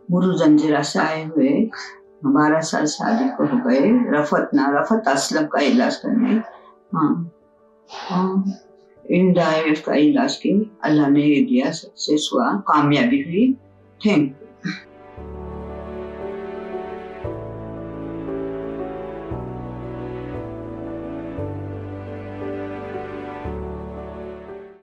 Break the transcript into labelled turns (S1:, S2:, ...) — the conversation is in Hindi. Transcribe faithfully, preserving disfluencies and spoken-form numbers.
S1: मुरु जंजीरा से आए हुए बारह साल शादी को हो गए। रफत ना रफत असलम का इलाज करने हाँ हाँ इंदिरा आईवीएफ का इलाज की अल्लाह ने दिया, सक्सेस हुआ, कामयाबी हुई। थैंक